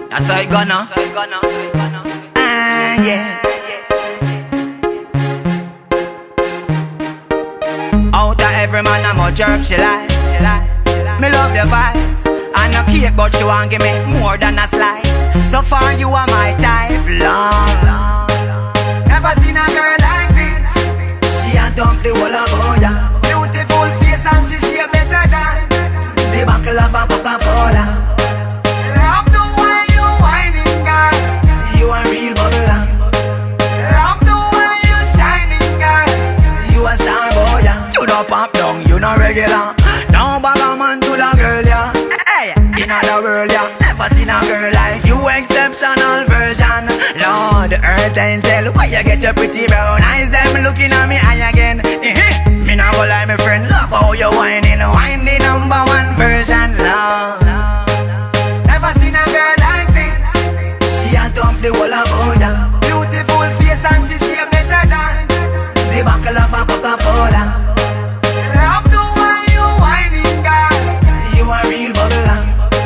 That's how it gonna. Yeah. Out of every man I'm a jerk, she like. Me love your vibes. And a cake, but she want give me more than a slice. So far you are my type, long. Never seen a girl like this. She a dump the whole of Boya. Beautiful face and she a better than the buckle of a Coca-Cola. Love the way you whining, girl. You a real bubbler. Love the way you shining, girl. You a star boy. You don't pop down, you no regular. Don't bag a man to the girl, yeah. Hey, in the world, yeah. Never seen a girl like you, exceptional version. Lord, earth and tell why you get your pretty brown eyes. Them looking at me eye again. Me not go like my friend, love how you whining. Wine the #1 version, love. Never seen a girl like this. She a dump the whole of Boya. Beautiful face and she a better than the buckle of a Coca-Cola. Love the way you whining, girl. You a real bubbler.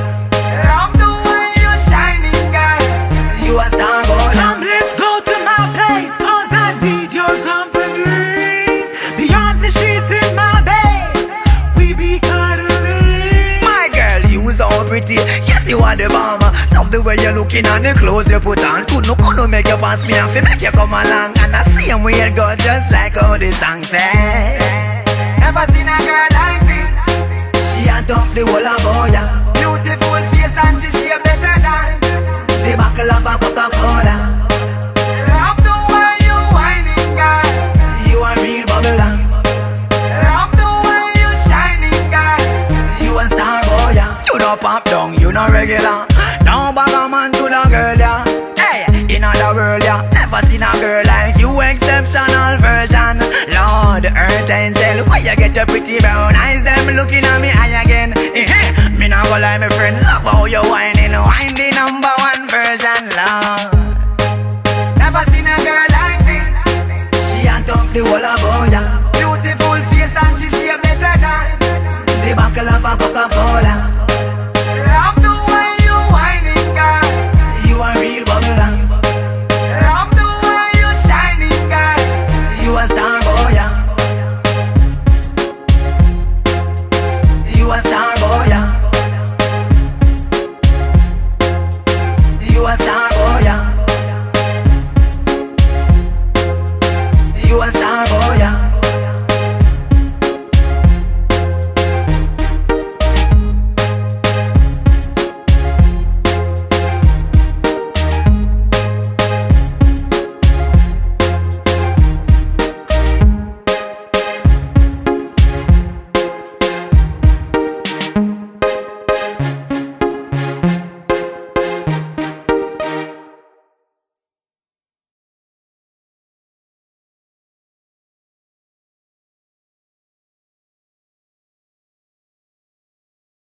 Love the way you shining, girl. You a star boy. Come, let's go to my place, cause I need your company. Beyond the sheets in my bed, we be cuddling. My girl, you so pretty. Yes, you are the bomb. Love the way you're looking and the clothes you put on. Couldn't make you pass me and fi make you come along. And I see him weird go just like how the song says. Never seen a girl like this. She a dump the whole of Boya. Beautiful face and she a better than the buckle of a Coca-Cola. Love the way you whining, girl. You a real bubbler. Love the way you shining, girl. You a star boy. You don't pop down, you no regular. Don't bag a man to the girl, yeah. Hey, in the world, yeah. Never seen a girl like you, exceptional version. Lord, earth and tell why you get your pretty brown eyes. Them looking at me eye again. Me not go like my friend, love how you whining. Winding